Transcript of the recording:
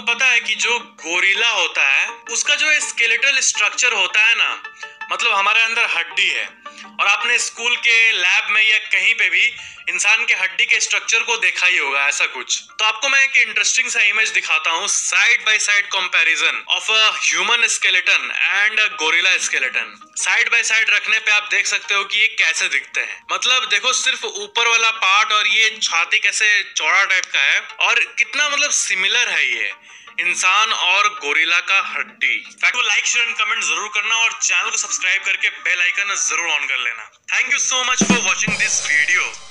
पता है कि जो गोरिल्ला होता है उसका जो स्केलेटल स्ट्रक्चर होता है ना, मतलब हमारे अंदर हड्डी है। और आपने स्कूल के लैब में या कहीं पे भी इंसान के हड्डी के स्ट्रक्चर को देखा ही होगा ऐसा कुछ। तो आपको मैं एक इंटरेस्टिंग सा इमेज दिखाता हूँ, side by side comparison of a human skeleton and a gorilla skeleton. Side by side रखने पे आप देख सकते हो कि ये कैसे दिखते हैं। मतलब देखो, सिर्फ ऊपर वाला पार्ट और ये छाती कैसे चौड़ा टाइप का है और कितना मतलब सिमिलर है ये इंसान और गोरिल्ला का हड्डी। Fact like share and comment जरूर करना और चैनल को सब्सक्राइब करके बेल आइकन जरूर ऑन कर लेना। Thank you so much for watching this video.